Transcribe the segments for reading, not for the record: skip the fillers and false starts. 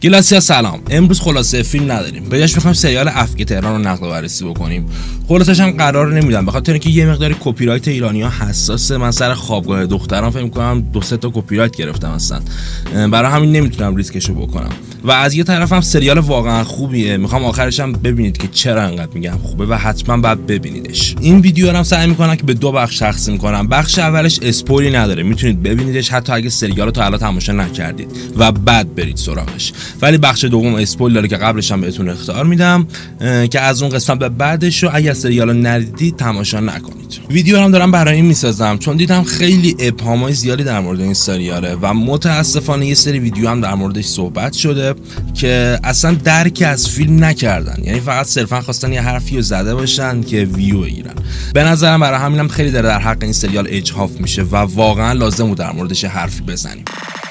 گلاسیا سلام. امروز خلاصه فیلم نداریم. بهش میخوایم سریال افک تهران رو نقد و بررسی بکنیم. خلاصش هم قرار نمیدم به خاطر اینکه یه مقداری کپی رایت ایرانی‌ها حساسه. من سر خوابگاه دخترام فکر می‌کنم 2-3 تا کپی رایت گرفتم اصلا. برای همین نمیتونم ریسکشو بکنم. و از یه طرف هم سریال واقعا خوبیه. میخوام آخرش هم ببینید که چرا انقدر میگم خوبه و حتما باید ببینیدش. این ویدیو رو هم سعی می‌کنم که به دو بخش تقسیم کنم. بخش اولش اسپویلی نداره. میتونید ببینیدش حتی اگه سریال رو تا الان تماشا نکردید و بعد برید سراغش. ولی بخش دوم اسپویل داره که قبلش هم بهتون اخطار میدم که از اون قسمت به بعدش رو اگه سریال رو ندیدید تماشا نکنید. ویدیو هم دارم برای این میسازم چون دیدم خیلی ابهامای زیادی در مورد این سریاله و متاسفانه یه سری ویدیو هم در موردش صحبت شده که اصلا درکی از فیلم نکردن، یعنی فقط صرفا خواستن یه حرفی رو زده باشن که ویو بگیرن. به نظرم برای همینم خیلی داره در حق این سریال اجحاف میشه و واقعا لازم بود در موردش حرفی بزنیم.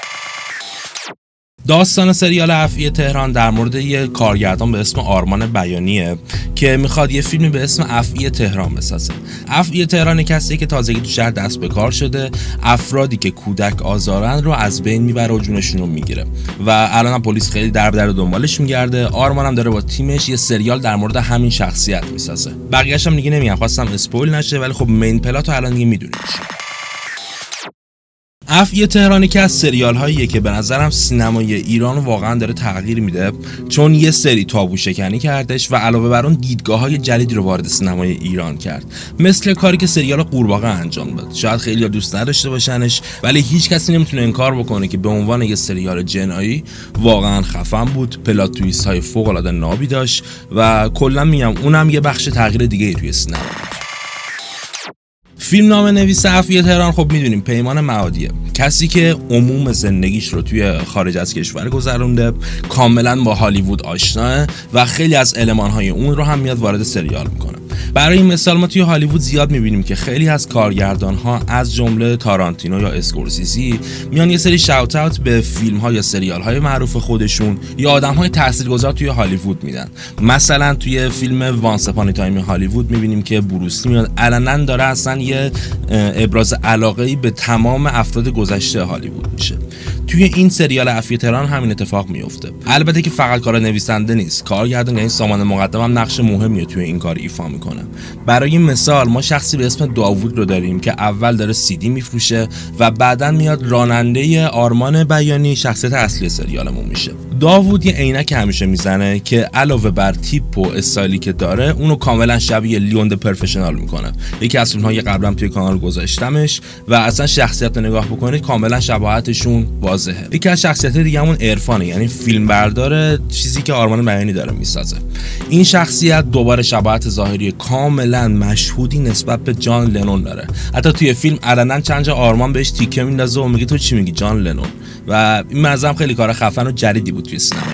داستان سریال افعی تهران در مورد یه کارگردان به اسم آرمان بیانیه که میخواد یه فیلمی به اسم افعی تهران بسازه. افعی تهران کسیه که تازگی تو شهر دست به کار شده، افرادی که کودک آزارن رو از بین میبره و جونشون رو میگیره و الان هم پلیس خیلی در دنبالش میگرده. آرمان هم داره با تیمش یه سریال در مورد همین شخصیت میسازه. بقیه‌اش هم دیگه نمیگم، خواستم اسپویل نشه ولی خب مین پلات رو الان دیگه میدونید. افعی تهران که از سریال هاییه که به نظرم سینمای ایران واقعا داره تغییر میده، چون یه سری تابو شکنی کردش و علاوه بر اون دیدگاه های جدیدی رو وارد سینمای ایران کرد، مثل کاری که سریال قورباغه انجام داد. شاید خیلی دوست نداشته باشنش ولی هیچ کسی نمیتونه انکار بکنه که به عنوان یه سریال جنایی واقعا خفن بود، پلات تویست های فوق العاده نابی داشت و کلا میگم اونم یه بخش تغییر دیگه توی سینما. فیلمنامه نویس افعی تهران خب میدونیم پیمان معادیه، کسی که عموم زندگیش رو توی خارج از کشور گذرونده، کاملا با هالیوود آشناه و خیلی از المان‌های اون رو هم میاد وارد سریال میکنه. برای این مثال ما توی هالیوود زیاد میبینیم که خیلی از کارگردان‌ها از جمله تارانتینو یا اسکورسیزی میان یه سری شاوت اوت به فیلم‌ها یا سریال‌های معروف خودشون یا آدم‌های تاثیرگذار توی هالیوود میدن. مثلا توی فیلم وانس اپان تایم هالیوود میبینیم که بروس لی میاد علنا داره اصلا یه ابراز علاقه‌ای به تمام افراد گذشته هالیوود میشه. توی این سریال افعی تهران همین اتفاق میفته. البته که فقط کار نویسنده نیست، کارگردان یعنی سامان مقدم هم نقش مهمی توی این کار ایفا میکنه. برای این مثال ما شخصی به اسم داوود رو داریم که اول داره CD میفروشه و بعداً میاد راننده آرمان بیانی شخصیت اصلی سریالمون میشه. داوود یه عینک همیشه میزنه که علاوه بر تیپ و استایلی که داره اونو کاملا شبیه لیون د پروفشنال میکنه. یکی از اونها یه قبلا توی کانال گذاشتمش و اصلا شخصیت رو نگاه بکنید کاملا شباهتشون واضحه. یکی از شخصیت دیگه‌مون عرفانه، یعنی فیلمبردار چیزی که آرمان بیانی داره میسازه. این شخصیت دوباره شباهت ظاهری کاملا مشهودی نسبت به جان لنون داره. حتی توی فیلم علنا چند جا آرمان بهش تیکه میندازه و میگه تو چی میگی جان لنون، و این منظرم خیلی کار خفن و جدیدی بود توی سینما.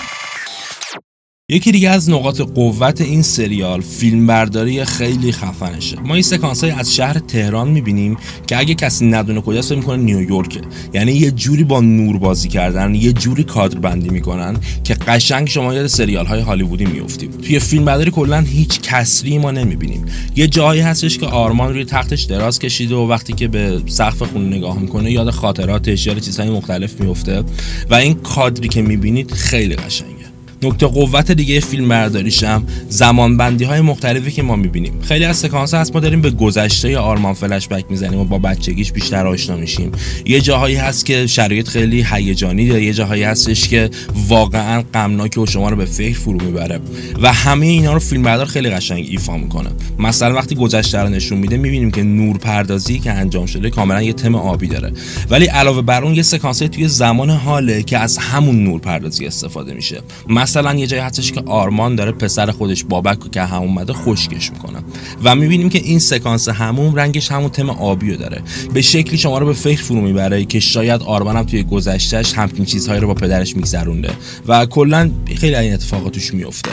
یکی دیگه از نقاط قوت این سریال فیلمبرداری خیلی خفنشه. ما این سکانس‌های از شهر تهران می‌بینیم که اگه کسی ندونه کجاست فکر می‌کنه نیویورکه، یعنی یه جوری با نور بازی کردن، یه جوری کادر بندی می‌کنن که قشنگ شما یاد سریال‌های هالیوودی می‌افتیم. توی فیلمبرداری کلاً هیچ کسری ما نمی‌بینیم. یه جایی هستش که آرمان روی تختش دراز کشیده و وقتی که به سقف خونه نگاه می‌کنه یاد خاطراتش، یاد چیزهای مختلف می‌افته و این کادری که می‌بینید خیلی قشنگه. نکته قوت دیگه فیلم برداریش هم زمانبندی های مختلفی که ما میبینیم. خیلی از سکانس هست ما داریم به گذشته آرمان فلش بک میزنیم و با بچگیش بیشتر آشنا میشیم. یه جاهایی هست که شرایط خیلی هیجانی داره، یه جاهایی هستش که واقعا غمناکه و شما رو به فکر فرو میبره و همه اینا رو فیلم بردار خیلی قشنگ ایفا میکنه. مثلا وقتی گذشته رو نشون میده میبینیم که نورپردازی که انجام شده کاملا یه تم آبی داره، ولی علاوه بر اون یه سکانس توی زمان حاله که از همون نورپردازی استفاده میشه. مثلا یه جایی هستش که آرمان داره پسر خودش بابک که همون اومده خشکش میکنه و میبینیم که این سکانس همون رنگش همون تم آبیو داره، به شکلی شما رو به فکر فرو میبره که شاید آرمان هم توی گذشتهش همین چیزهایی رو با پدرش میگذرونده و کلا خیلی این اتفاقات توش میفته.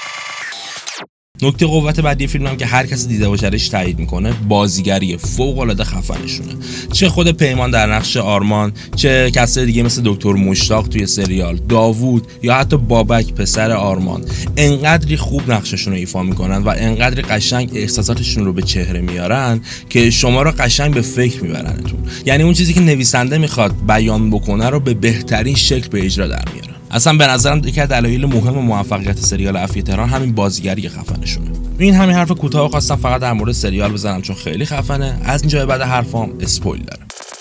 نکته قوت بعدی فیلم هم که هر کسی دیده باشهش تایید میکنه بازیگری فوق العاده خفنشونه. چه خود پیمان در نقش آرمان، چه کسای دیگه مثل دکتر مشتاق توی سریال، داوود یا حتی بابک پسر آرمان، انقدری خوب نقششون رو ایفا میکنن و انقدری قشنگ احساساتشون رو به چهره میارن که شما رو قشنگ به فکر میبرنتون. یعنی اون چیزی که نویسنده میخواد بیان بکنه رو به بهترین شکل به اجرا در میارن. اصلا به نظرم یکی از دلایل مهم موفقیت سریال افعی تهران همین بازیگری خفنشونه. این همین حرف کوتاه خواستم فقط در مورد سریال بزنم چون خیلی خفنه. از اینجا به بعد حرفام اسپویل داره.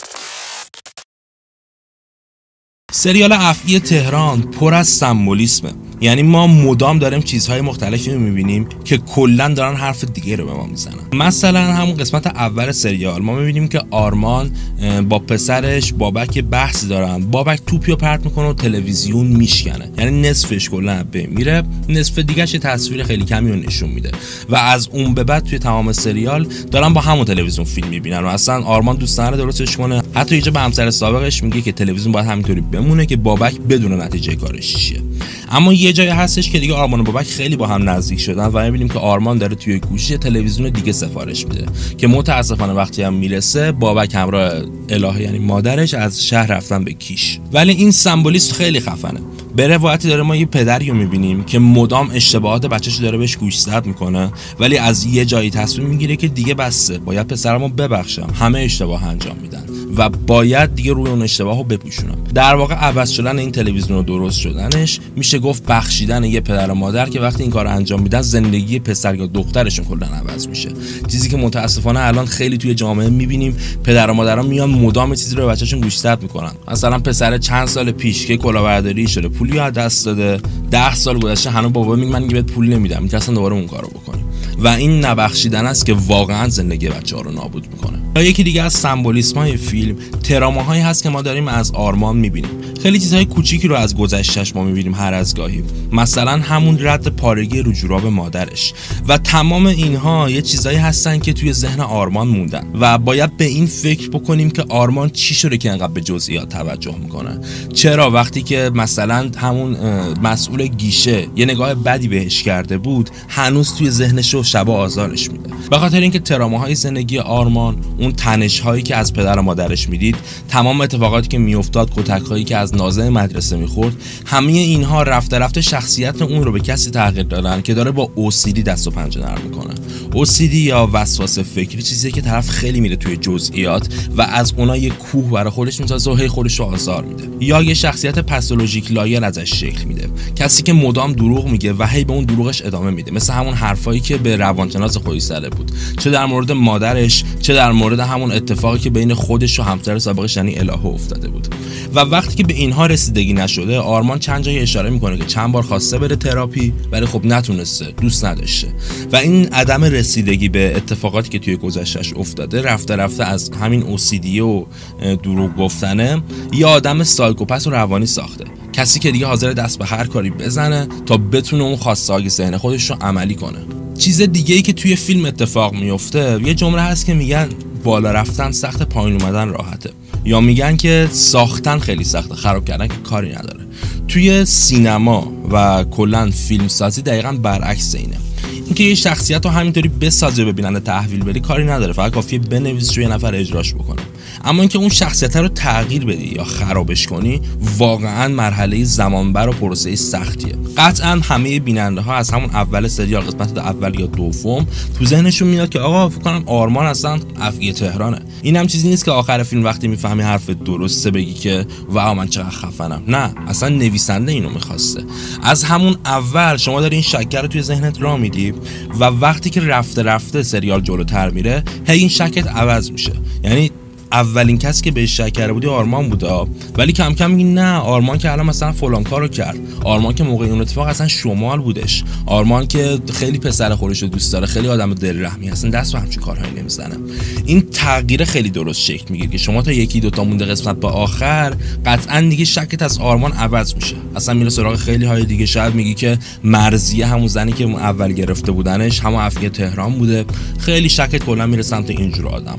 سریال افعی تهران پر از سمبولیسمه، یعنی ما مدام داریم چیزهای مختلفی رو میبینیم که کلا دارن حرف دیگه رو به ما میزنن. مثلا همون قسمت اول سریال ما میبینیم که آرمان با پسرش بابک بحث دارن، بابک توپی رو پرت میکنه و تلویزیون میشکنه، یعنی نصفش کلا به میره، نصف دیگه‌ش یه تصویر خیلی کمی رو نشون میده و از اون به بعد توی تمام سریال دارن با همون تلویزیون فیلم میبینن و اصلا آرمان دوست نداره درستش کنه. حتی اینجا به همسر سابقش میگه که تلویزیون باید همینطوری بمونه که بابک بدون نتیجه کارش چیه. اما یه جایی هستش که دیگه آرمان و بابک خیلی با هم نزدیک شدن و می‌بینیم که آرمان داره توی گوشی تلویزیون دیگه سفارش میده که متاسفانه وقتی هم میرسه بابک همراه الهه یعنی مادرش از شهر رفتن به کیش. ولی این سمبولیست خیلی خفنه. به روایتی داره ما یه پدری رو می‌بینیم که مدام اشتباهات بچه‌ش داره بهش گوشزد میکنه ولی از یه جایی تصمیم میگیره که دیگه بسه، باید پسرمو ببخشم، همه اشتباه انجام میدن و باید دیگه روی اون اشتباهو بپوشونم. در واقع عوض شدن این تلویزیون و درست شدنش میشه گفت بخشیدن یه پدر و مادر که وقتی این کارو انجام میدن زندگی پسر یا دخترشون کلا عوض میشه. چیزی که متاسفانه الان خیلی توی جامعه میبینیم، پدر و مادرها میان مدام چیزی رو به بچه‌شون گوشزد میکنن. مثلا پسر چند سال پیش که کلاهبرداری شده پولی از دست داده، 10 سال گذشته هنوز بابا میگه من دیگه بهت پول نمیدم، میترسن دوباره اون کارو بکنی و این نبخشیدن است که واقعا زندگی بچه‌ها رو نابود میکنه. یکی دیگه از سمبولیسم‌های فیلم تراماهایی هست که ما داریم از آرمان میبینیم. خیلی چیزهای کوچیکی رو از گذشته‌اش ما میبینیم هر از گاهی، مثلا همون رد پارگی رو جوراب مادرش و تمام اینها یه چیزایی هستن که توی ذهن آرمان موندن و باید به این فکر بکنیم که آرمان چی شده که انقدر به جزئیات توجه میکنه. چرا وقتی که مثلا همون مسئول گیشه یه نگاه بدی بهش کرده بود هنوز توی ذهنش و شبا آزارش میده؟ به خاطر اینکه تراماهای زندگی آرمان، اون تنش‌هایی که از پدر و مادرش میدید، تمام اتفاقاتی که میافتاد، کتک‌هایی که از ناظر مدرسه میخورد، همه اینها رفته رفته شخصیت اون رو به کسی تغییر دادن که داره با OCD دست و پنجه نرم میکنه. OCD یا وسواس فکری چیزیه که طرف خیلی میره توی جزئیات و از اونها یه کوه برای خودش میسازه و هی خودش رو آزار میده. یا یه شخصیت پاتولوژیک لایر ازش شکل میده، کسی که مدام دروغ میگه و هی به اون دروغش ادامه میده، مثل همون حرفایی که به روانشناس خودش زده بود، چه در مورد مادرش چه در مورد همون اتفاقی که بین خودش و همسر سابقش یعنی الهه افتاده بود. و وقتی که به اینها رسیدگی نشده، آرمان چند جایی اشاره میکنه که چند بار خواسته بره تراپی ولی خب نتونسته، دوست نداشته و این عدم رسیدگی به اتفاقاتی که توی گذشته‌اش افتاده رفته رفته از همین OCD و دروغ گفتنه یه آدم سایکوپت و روانی ساخته، کسی که دیگه حاضر دست به هر کاری بزنه تا بتونه اون خواسته‌های ذهن خودش رو عملی کنه. چیز دیگه‌ای که توی فیلم اتفاق میفته، یه جمله هست که میگن بالا رفتن سخت، پایین اومدن راحته، یا میگن که ساختن خیلی سخته، خراب کردن که کاری نداره. توی سینما و کلا فیلم سازی دقیقاً برعکس اینه. اینکه یه شخصیت رو همینطوری بسازه ببیننده تحویل بدی کاری نداره، فقط کافیه بنویسی و یه نفر اجراش بکنه. اما اینکه اون شخصیت رو تغییر بدی یا خرابش کنی واقعا مرحله زمانبر و پروسه سختیه. قطعا همه بیننده ها از همون اول سریال قسمت اول یا دوم تو ذهنشون میاد که آقا فکر کنم آرمان اصلا افعی تهرانه. این هم چیزی نیست که آخر فیلم وقتی میفهمی حرف درسته بگی که واو من چقدر خفنم. نه، اصلا نویسنده اینو میخواسته. از همون اول شما داری این شکر رو توی ذهنت راه میدی و وقتی که رفته رفته سریال جلوتر میره هی این شکت عوض میشه. یعنی اولین کسی که بهش شک کرده بودی آرمان بوده، ولی کم کم میگی نه آرمان که الان مثلا فلان کارو کرد، آرمان که موقع اون اتفاق اصلا شمال بودش، آرمان که خیلی پسر خودش رو دوست داره، خیلی آدم دلرحمی هستن، دست به همچین کارهایی نمیزنه. این تغییر خیلی درست شکل میگیره که شما تا یکی دوتا مونده قسمت با آخر قطعا دیگه شکت از آرمان عوض میشه، اصلا میره سراغ خیلی های دیگه. شاید میگی که مرضیه همون زنی که اول گرفته بودنش همون افعی تهران بوده، خیلی شکت کلا میره سمت اینجور آدم‌ها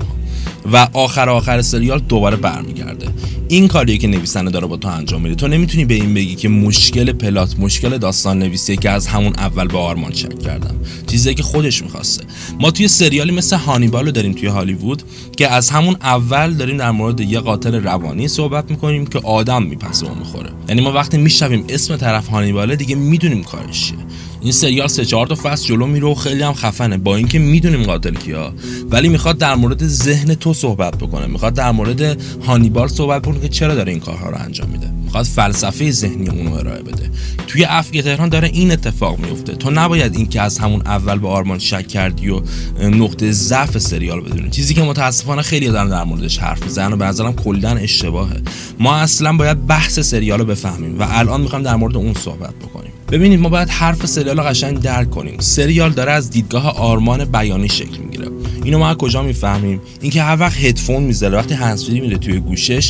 و آخر سریال دوباره برمیگرده. این کاریه که نویسنده داره با تو انجام میده. تو نمیتونی به این بگی که مشکل پلات، مشکل داستان نویسیه که از همون اول به آرمان شک کردم، چیزی که خودش میخواسته. ما توی سریالی مثل هانیبال رو داریم توی هالیوود که از همون اول داریم در مورد یه قاتل روانی صحبت میکنیم که آدم میپسه و میخوره. یعنی ما وقتی میشنویم اسم طرف هانیباله دیگه میدونیم کارش چیه. این سریال 3-4 تا فصل جلو میره و خیلی هم خفنه، با اینکه میدونیم قاتل کیه، ولی میخواد در مورد ذهن تو صحبت بکنه، میخواد در مورد هانیبال صحبت بکنه که چرا داره این کارها رو انجام میده. میخواد فلسفه ذهنی اون رو ارائه بده. توی افعی تهران داره این اتفاق میفته. تو نباید این که از همون اول به آرمان شک کردی و نقطه ضعف سریال بدونی، چیزی که متاسفانه خیلی دارن در موردش حرف میزنن و به نظرم کلا اشتباهه. ما اصلا باید بحث سریال رو بفهمیم و الان میخوایم در مورد اون صحبت بکنیم. ببینید، ما باید حرف سریال رو قشنگ درک کنیم. سریال داره از دیدگاه آرمان بیانی شکل میگیره. اینو ما از کجا میفهمیم؟ اینکه هر وقت هدفون میذاره، وقتی هندزفری میره توی گوشش،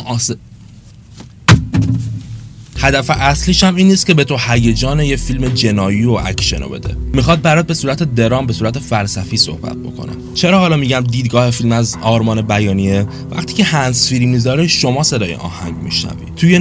هدف اصلیش هم این نیست که به تو هیجان یه فیلم جنایی و اکشن رو بده. میخواد برات به صورت درام، به صورت فلسفی صحبت بکنه. چرا حالا میگم دیدگاه فیلم از آرمان بیانیه؟ وقتی که هندزفری میذاره شما صدای آهنگ میشنوید. توی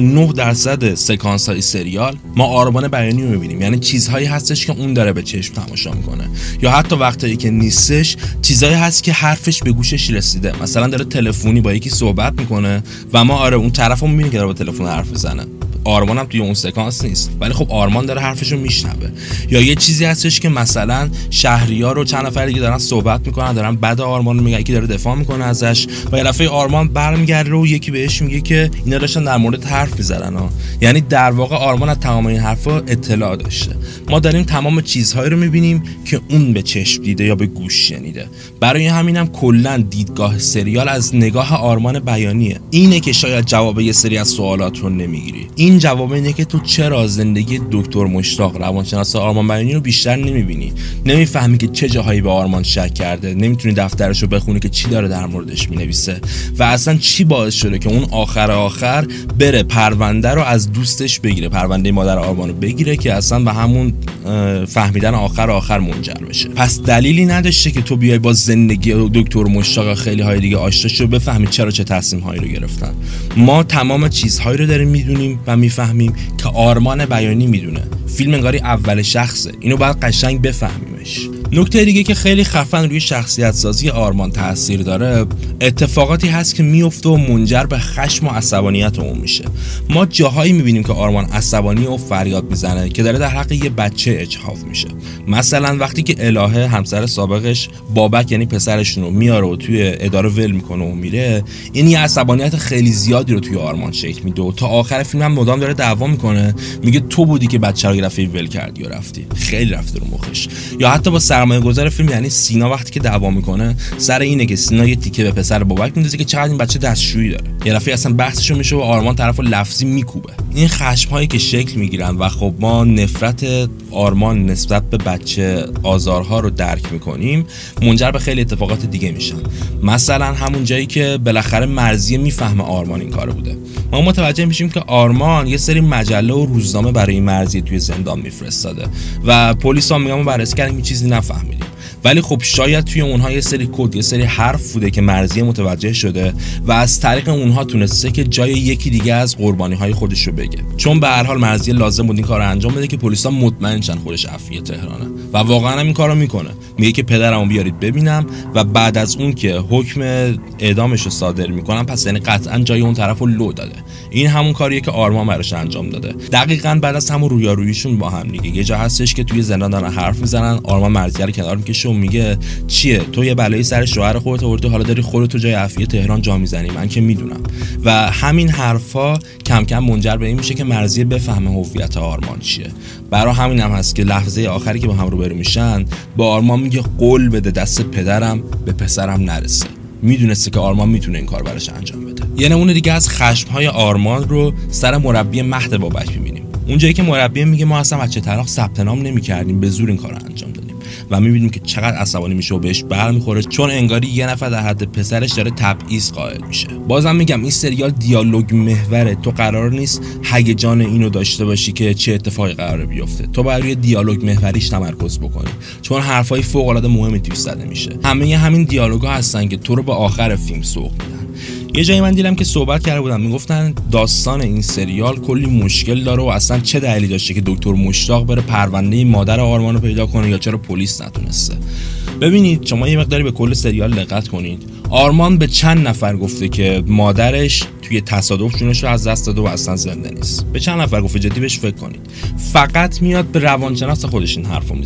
99% سکانس های سریال ما آرمان بیانی رو میبینیم، یعنی چیزهایی هستش که اون داره به چشم تماشا میکنه، یا حتی وقتایی که نیستش چیزهایی هست که حرفش به گوشش رسیده. مثلا داره تلفنی با یکی صحبت میکنه و ما اون طرفو میبینیم که داره با تلفن حرف میزنه. آرمان هم توی اون سکانس نیست، ولی خب آرمان داره حرفشو میشنوه. یا یه چیزی هستش که مثلا شهریار رو چند نفر دیگه دارن صحبت میکنن، دارن بعد آرمان رو میگن، یکی داره دفاع میکنه ازش و یه دفعه آرمان برمیگرده و یکی بهش میگه که اینا داشتن در مورد حرف میزنن. یعنی در واقع آرمان از تمام این حرفا اطلاع داشته. ما داریم تمام چیزهایی رو میبینیم که اون به چشم دیده یا به گوش شنیده. برای همینم کلا دیدگاه سریال از نگاه آرمان بیانیه. اینه که شاید جواب یه سری از سوالات رو نمیگیری. این جواب اینه که تو چرا زندگی دکتر مشتاق، روانشناس آرمان بیانی رو بیشتر نمیبینی، نمیفهمی که چه جاهایی به آرمان شک کرده، نمیتونی دفترشو بخونی که چی داره در موردش مینویسه و اصلا چی باعث شده که اون آخر بره پرونده رو از دوستش بگیره، پرونده مادر آرمانو بگیره که اصلا به همون فهمیدن آخر منجر بشه. پس دلیلی نداشته که تو بیای با زندگی دکتر مشتاق خیلی های دیگه آشنا شو بفهمی چرا چه تصمیم هایی رو گرفتن. ما تمام چیزهایی رو داریم میدونیم و میفهمیم که آرمان بیانی میدونه. فیلم انگاری اول شخصه، اینو باید قشنگ بفهمیمش. نکته دیگه که خیلی خفن روی شخصیت سازی آرمان تاثیر داره، اتفاقاتی هست که میفته و منجر به خشم و عصبانیت اون میشه. ما جاهایی میبینیم که آرمان عصبانی و فریاد میزنه که داره در حق یه بچه اجحاف میشه. مثلا وقتی که الهه همسر سابقش بابک، یعنی پسرشون رو میاره و توی اداره ول میکنه و میره، این یه عصبانیت خیلی زیادی رو توی آرمان شکل میده و تا آخر فیلم هم مدام داره دعوا میکنه، میگه تو بودی که بچه رو گرفتی ول کردی و رفتی. خیلی رفته رو مخش. یا حتی با سرمایه‌گذار فیلم یعنی سینا وقتی که دعوا میکنه سر اینه که سینا یه تیکه به پسر بابک میندازه که چقدر این بچه دستشویی داره. یه دفعه اصلا بحثشو میشه و آرمان طرفو لفظی میکوبه. این خشم‌هایی که شکل میگیرن و خب ما نفرت آرمان نسبت به بچه آزارها رو درک میکنیم، منجر به خیلی اتفاقات دیگه میشن. مثلا همون جایی که بالاخره مرضیه میفهمه آرمان این کارو بوده، ما متوجه میشیم که آرمان یه سری مجله و روزنامه برای مرضیه توی زندان میفرستاده و پلیس هم میگن بررسی کردیم این چیزی نفهمیدیم، ولی خب شاید توی اونها یه سری کد، یه سری حرف بوده که مرضیه متوجه شده و از طریق اونها تونسته که جای یکی دیگه از قربانی‌های خودش رو بگه. چون به هر حال مرضیه لازم بود این کارو انجام بده که پلیسا مطمئن شن خودش افعی تهرانه و واقعا هم این کارو میکنه. میگه که پدرمو بیارید ببینم و بعد از اون که حکم اعدامش رو صادر میکنم، پس یعنی قطعا جای اون طرفو لو داده. این همون کاریه که آرمان براش انجام داده. دقیقاً بعد از همون رویاروییشون با هم دیگه یه جا هستش که توی زندان دارن حرف میزنن، آرمان مرضیه رو کنار میکشه و میگه چیه تو یه بلایی سر شوهر خودت آوردی، حالا داری خودت جای افعی تهران جا میزنی، من که میدونم. و همین حرفا کم کم منجر به این میشه که مرضیه بفهمه هویت آرمان چیه. برای همین هم هست که لحظه آخری که با هم روبرو میشن با آرمان میگه قول بده دست پدرم به پسرم نرسه. میدونسته که آرمان میتونه این کار براش انجام بده. یه نمونه دیگه از خشم‌های آرمان رو سر مربی مهد بابک میبینیم. اونجایی که مربی میگه ما اصلا بچه طلاق ثبت نام نمی‌کردیم، به زور این کارو انجام دادیم و میبینیم که چقدر عصبانی میشه و بهش برمیخوره، چون انگاری یه نفر در حد پسرش داره تبعیض قائل میشه. بازم میگم این سریال دیالوگ محوره، تو قرار نیست هیجان اینو داشته باشی که چه اتفاقی قراره بیفته، تو باید روی دیالوگ محوریش تمرکز بکنی، چون حرفای فوق العاده مهمی توش زده میشه. همین دیالوگا هستن که تو رو به آخر فیلم سوق میدن. یه جایی من دیدم که صحبت کرده بودن، میگفتن داستان این سریال کلی مشکل داره و اصلا چه دلیلی داشته که دکتر مشتاق بره پرونده مادر آرمان رو پیدا کنه یا چرا پلیس نتونسته. ببینید شما یه مقداری به کل سریال دقت کنید. آرمان به چند نفر گفته که مادرش توی تصادف جونش رو از دست داده و اصلا زنده نیست؟ به چند نفر گفته؟ جدی بهش فکر کنید. فقط میاد به روانشناس خودش این حرفو میزنه.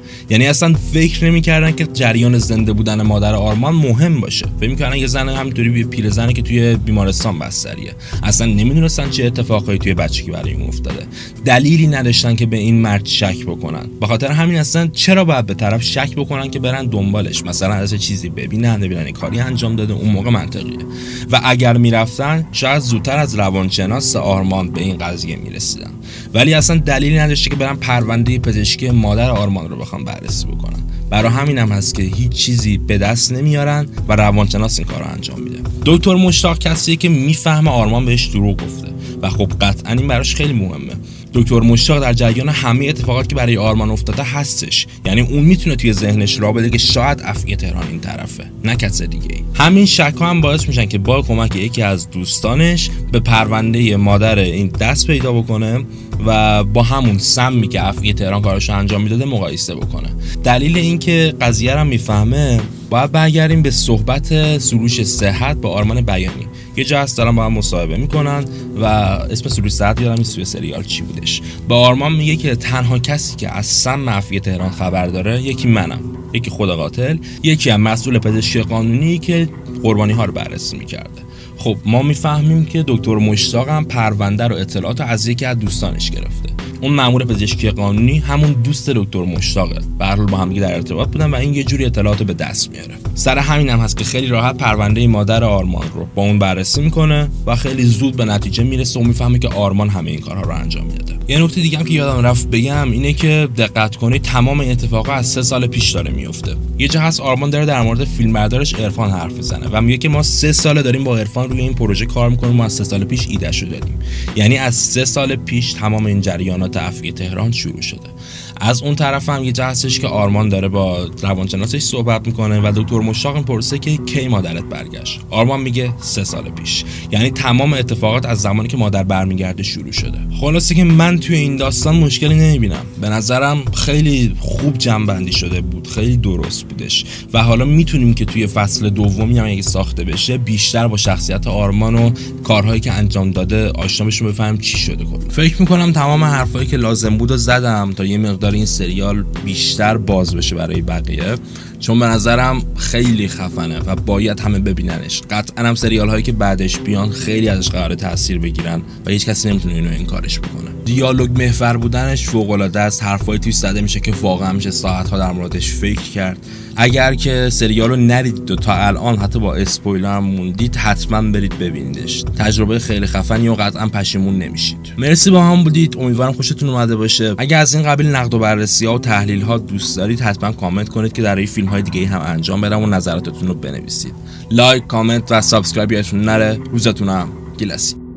یعنی اصلا فکر نمی‌کردن که جریان زنده بودن مادر آرمان مهم باشه. فکر می‌کردن یه زن همینطوری پیرزنی که توی بیمارستان بستریه. اصلا نمی‌دونستن چه اتفاقایی توی بچگی برای اون افتاده. دلیلی نداشتن که به این مرد شک بکنن. به خاطر همین اصلا چرا باید به طرف شک بکنن که برن دنبالش، مثلا از چیزی ببینن کاری انجام داده، اون موقع منطقیه. و اگر میرفتن شاید زودتر از روانشناس آرمان به این قضیه میرسیدن. ولی اصلا دلیلی نداشته که برن پرونده پزشکی مادر آرمان رو بخوام بررسی بکنن. برای همین هم هست که هیچ چیزی به دست نمیارن و روانشناس این کارو انجام میده. دکتر مشتاق کسیه که میفهمه آرمان بهش دروغ گفته و خب قطعا این براش خیلی مهمه. دکتر مشتاق در جریان همه اتفاقاتی که برای آرمان افتاده هستش، یعنی اون میتونه توی ذهنش راه بده که شاید افعی تهران این طرفه، نه کس دیگه. همین شک‌ها هم باعث میشن که با کمک یکی از دوستانش به پرونده مادر این دست پیدا بکنه و با همون سمی که افعی تهران کارش انجام میداده مقایسه بکنه. دلیل اینکه قضیه رو میفهمه باید برگردیم به صحبت سروش صحت با آرمان بیانی. یه جا هست دارن با هم مصاحبه میکنن و اسم سروش صحت یادم نیست توی سریال چی بودش. با آرمان میگه که تنها کسی که از سم افعی تهران خبر داره یکی منم، یکی خود قاتل، یکی هم مسئول پزشکی قانونی که قربانی ها رو بررسی میکرده. خب ما میفهمیم که دکتر مشتاق هم پرونده رو اطلاعات از یکی از دوستانش گرفته. اون مأمور پزشکی قانونی همون دوست دکتر مشتاقه. به هر حال با هم دیگه در ارتباط بودن و این یه جوری اطلاعات به دست میاره. سر همین هم هست که خیلی راحت پرونده مادر آرمان رو با اون بررسی میکنه و خیلی زود به نتیجه میرسه و میفهمه که آرمان همه این کارها رو انجام میده. یه نکته دیگه هم که یادم رفت بگم اینه که دقت کنید تمام این اتفاقا از 3 سال پیش داره میفته. یه جا هست آرمان داره در مورد فیلمبردارش عرفان حرف میزنه و میگه که ما 3 سال داریم با عرفان روی این پروژه کار میکنیم، ما از 3 سال پیش ایدهشو دادیم. یعنی از 3 سال پیش تمام این جریانات افعی تهران شروع شده. از اون طرف هم یه جا هستش که آرمان داره با روانشناسش صحبت میکنه و دکتر مشتاق میپرسه که کی مادرت برگشت. آرمان میگه 3 سال پیش. یعنی تمام اتفاقات از زمانی که مادر برمیگرده شروع شده. خلاصه که من توی این داستان مشکلی نمیبینم. به نظرم خیلی خوب جمع‌بندی شده بود، خیلی درست بودش و حالا میتونیم که توی فصل دومی هم اگه ساخته بشه بیشتر با شخصیت آرمان و کارهایی که انجام داده آشنا بشیم، بفهمیم چی شده. فکر میکنم تمام حرفایی که لازم بود و زدم تا یه مقدار این سریال بیشتر باز بشه برای بقیه، چون به نظرم خیلی خفنه و باید همه ببیننش. قطعا هم سریال هایی که بعدش بیان خیلی ازش قراره تاثیر بگیرن و هیچ کسی نمیتونه اینو انکارش بکنه. دیالوگ محور بودنش فوق العاده است. حرفایی توش زده میشه که واقعا میشه ساعت‌ها در موردش فکر کرد. اگر که سریالو ندیدید و تا الان حتی با اسپویلر هم موندید، حتما برید ببینیدش. تجربه خیلی خفنی و قطعا پشیمون نمیشید. مرسی با هم بودید. امیدوارم خوشتون اومده باشه. اگر از این قبیل نقد و بررسی‌ها و تحلیل‌ها دوست دارید، حتما کامنت کنید که در این فیلم‌های دیگه هم انجام بدم و نظراتتون رو بنویسید. لایک، کامنت و سابسکرایب یادتون نره. روزتون هم گیلسی.